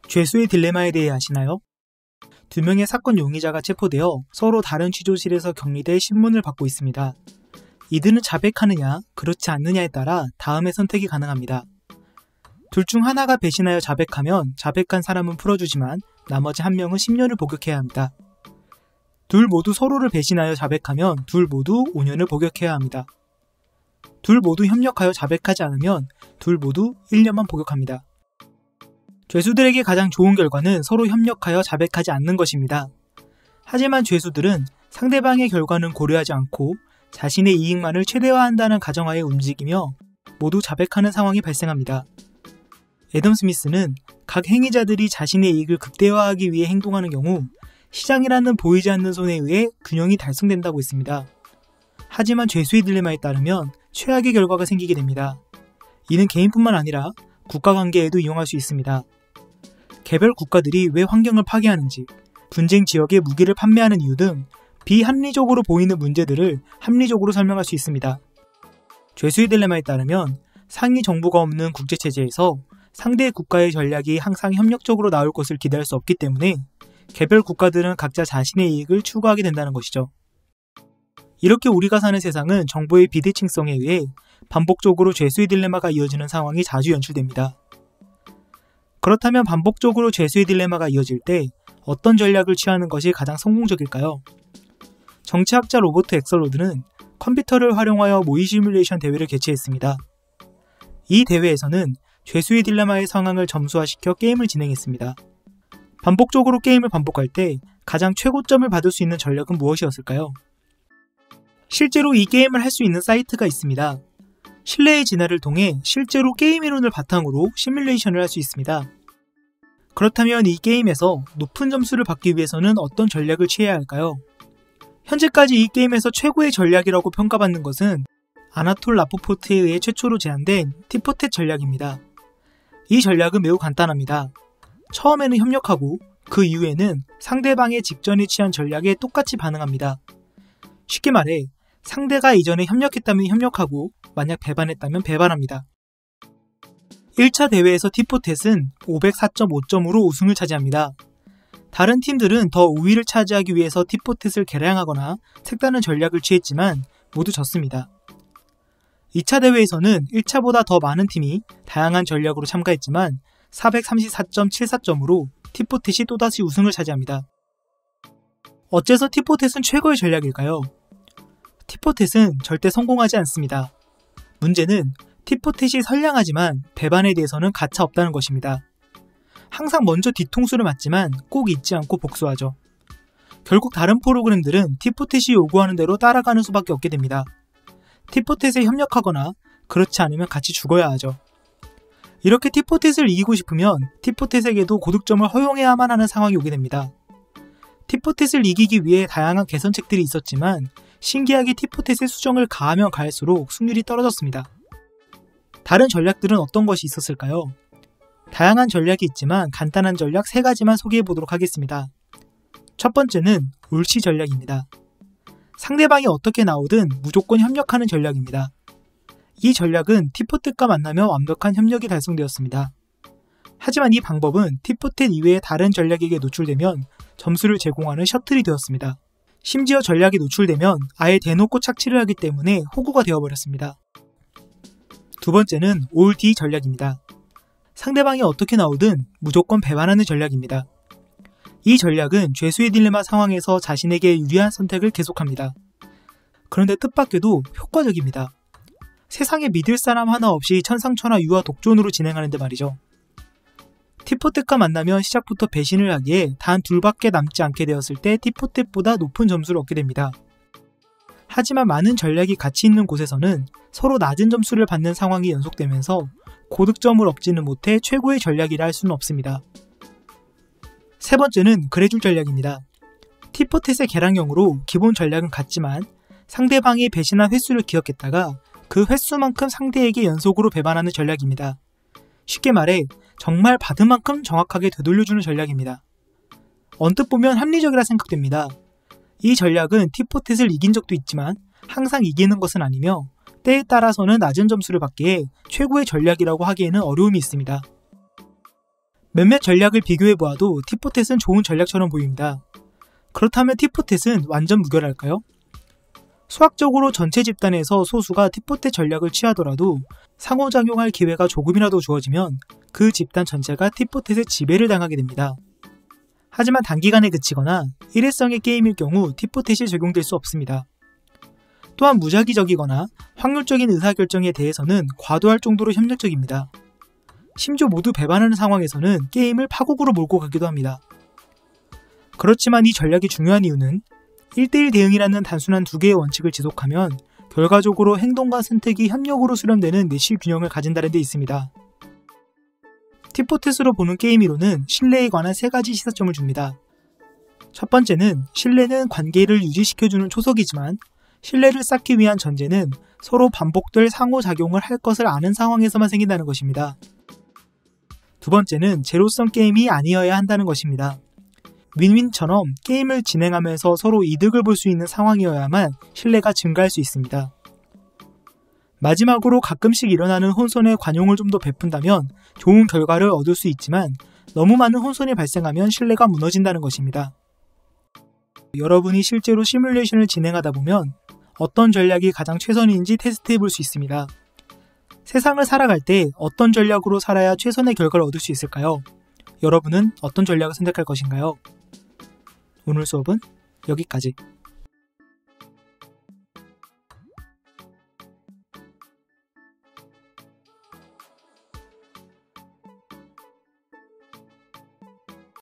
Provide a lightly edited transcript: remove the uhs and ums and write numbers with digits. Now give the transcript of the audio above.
죄수의 딜레마에 대해 아시나요? 두 명의 사건 용의자가 체포되어 서로 다른 취조실에서 격리돼 신문을 받고 있습니다. 이들은 자백하느냐, 그렇지 않느냐에 따라 다음의 선택이 가능합니다. 둘 중 하나가 배신하여 자백하면 자백한 사람은 풀어주지만 나머지 한 명은 10년을 복역해야 합니다. 둘 모두 서로를 배신하여 자백하면 둘 모두 5년을 복역해야 합니다. 둘 모두 협력하여 자백하지 않으면 둘 모두 1년만 복역합니다. 죄수들에게 가장 좋은 결과는 서로 협력하여 자백하지 않는 것입니다. 하지만 죄수들은 상대방의 결과는 고려하지 않고 자신의 이익만을 최대화한다는 가정하에 움직이며 모두 자백하는 상황이 발생합니다. 애덤 스미스는 각 행위자들이 자신의 이익을 극대화하기 위해 행동하는 경우 시장이라는 보이지 않는 손에 의해 균형이 달성된다고 했습니다. 하지만 죄수의 딜레마에 따르면 최악의 결과가 생기게 됩니다. 이는 개인뿐만 아니라 국가관계에도 이용할 수 있습니다. 개별 국가들이 왜 환경을 파괴하는지, 분쟁 지역에 무기를 판매하는 이유 등 비합리적으로 보이는 문제들을 합리적으로 설명할 수 있습니다. 죄수의 딜레마에 따르면 상위 정부가 없는 국제체제에서 상대 국가의 전략이 항상 협력적으로 나올 것을 기대할 수 없기 때문에 개별 국가들은 각자 자신의 이익을 추구하게 된다는 것이죠. 이렇게 우리가 사는 세상은 정보의 비대칭성에 의해 반복적으로 죄수의 딜레마가 이어지는 상황이 자주 연출됩니다. 그렇다면 반복적으로 죄수의 딜레마가 이어질 때 어떤 전략을 취하는 것이 가장 성공적일까요? 정치학자 로버트 엑설로드는 컴퓨터를 활용하여 모의 시뮬레이션 대회를 개최했습니다. 이 대회에서는 죄수의 딜레마의 상황을 점수화시켜 게임을 진행했습니다. 반복적으로 게임을 반복할 때 가장 최고점을 받을 수 있는 전략은 무엇이었을까요? 실제로 이 게임을 할 수 있는 사이트가 있습니다. 신뢰의 진화를 통해 실제로 게임 이론을 바탕으로 시뮬레이션을 할 수 있습니다. 그렇다면 이 게임에서 높은 점수를 받기 위해서는 어떤 전략을 취해야 할까요? 현재까지 이 게임에서 최고의 전략이라고 평가받는 것은 아나톨 라포포트에 의해 최초로 제안된 티포텟 전략입니다. 이 전략은 매우 간단합니다. 처음에는 협력하고 그 이후에는 상대방의 직전에 취한 전략에 똑같이 반응합니다. 쉽게 말해 상대가 이전에 협력했다면 협력하고 만약 배반했다면 배반합니다. 1차 대회에서 티포텟은 504.5점으로 우승을 차지합니다. 다른 팀들은 더 우위를 차지하기 위해서 티포텟을 개량하거나 색다른 전략을 취했지만 모두 졌습니다. 2차 대회에서는 1차보다 더 많은 팀이 다양한 전략으로 참가했지만 434.74점으로 티포텟이 또다시 우승을 차지합니다. 어째서 티포텟은 최고의 전략일까요? 티포텟은 절대 성공하지 않습니다. 문제는 티포텟이 선량하지만 배반에 대해서는 가차 없다는 것입니다. 항상 먼저 뒤통수를 맞지만 꼭 잊지 않고 복수하죠. 결국 다른 프로그램들은 티포텟이 요구하는 대로 따라가는 수밖에 없게 됩니다. 티포텟에 협력하거나 그렇지 않으면 같이 죽어야 하죠. 이렇게 티포텟을 이기고 싶으면 티포텟에게도 고득점을 허용해야만 하는 상황이 오게 됩니다. 티포텟을 이기기 위해 다양한 개선책들이 있었지만 신기하게 티포텟의 수정을 가하면 가할수록 승률이 떨어졌습니다. 다른 전략들은 어떤 것이 있었을까요? 다양한 전략이 있지만 간단한 전략 3가지만 소개해보도록 하겠습니다. 첫 번째는 울시 전략입니다. 상대방이 어떻게 나오든 무조건 협력하는 전략입니다. 이 전략은 티포텟과 만나며 완벽한 협력이 달성되었습니다. 하지만 이 방법은 티포텟 이외의 다른 전략에게 노출되면 점수를 제공하는 셔틀이 되었습니다. 심지어 전략이 노출되면 아예 대놓고 착취를 하기 때문에 호구가 되어버렸습니다. 두 번째는 올 D 전략입니다. 상대방이 어떻게 나오든 무조건 배반하는 전략입니다. 이 전략은 죄수의 딜레마 상황에서 자신에게 유리한 선택을 계속합니다. 그런데 뜻밖에도 효과적입니다. 세상에 믿을 사람 하나 없이 천상천하 유아 독존으로 진행하는데 말이죠. 티포텟과 만나면 시작부터 배신을 하기에 단 둘밖에 남지 않게 되었을 때 티포텟보다 높은 점수를 얻게 됩니다. 하지만 많은 전략이 같이 있는 곳에서는 서로 낮은 점수를 받는 상황이 연속되면서 고득점을 얻지는 못해 최고의 전략이라 할 수는 없습니다. 세 번째는 그래줄 전략입니다. 티포텟의 개량형으로 기본 전략은 같지만 상대방이 배신한 횟수를 기억했다가 그 횟수만큼 상대에게 연속으로 배반하는 전략입니다. 쉽게 말해 정말 받은 만큼 정확하게 되돌려주는 전략입니다. 언뜻 보면 합리적이라 생각됩니다. 이 전략은 티포텟을 이긴 적도 있지만 항상 이기는 것은 아니며 때에 따라서는 낮은 점수를 받기에 최고의 전략이라고 하기에는 어려움이 있습니다. 몇몇 전략을 비교해보아도 티포텟은 좋은 전략처럼 보입니다. 그렇다면 티포텟은 완전 무결할까요? 수학적으로 전체 집단에서 소수가 티포텟 전략을 취하더라도 상호작용할 기회가 조금이라도 주어지면 그 집단 전체가 티포텟의 지배를 당하게 됩니다. 하지만 단기간에 그치거나 일회성의 게임일 경우 티포텟이 적용될 수 없습니다. 또한 무작위적이거나 확률적인 의사결정에 대해서는 과도할 정도로 협력적입니다. 심지어 모두 배반하는 상황에서는 게임을 파국으로 몰고 가기도 합니다. 그렇지만 이 전략이 중요한 이유는 1대1 대응이라는 단순한 두 개의 원칙을 지속하면 결과적으로 행동과 선택이 협력으로 수렴되는 내실 균형을 가진다는 데 있습니다. 티포텟으로 보는 게임 이론은 신뢰에 관한 3가지 시사점을 줍니다. 첫 번째는 신뢰는 관계를 유지시켜주는 초석이지만 신뢰를 쌓기 위한 전제는 서로 반복될 상호작용을 할 것을 아는 상황에서만 생긴다는 것입니다. 두 번째는 제로섬 게임이 아니어야 한다는 것입니다. 윈윈처럼 게임을 진행하면서 서로 이득을 볼 수 있는 상황이어야만 신뢰가 증가할 수 있습니다. 마지막으로 가끔씩 일어나는 혼선에 관용을 좀 더 베푼다면 좋은 결과를 얻을 수 있지만 너무 많은 혼선이 발생하면 신뢰가 무너진다는 것입니다. 여러분이 실제로 시뮬레이션을 진행하다 보면 어떤 전략이 가장 최선인지 테스트해 볼 수 있습니다. 세상을 살아갈 때 어떤 전략으로 살아야 최선의 결과를 얻을 수 있을까요? 여러분은 어떤 전략을 선택할 것인가요? 오늘 수업은 여기까지.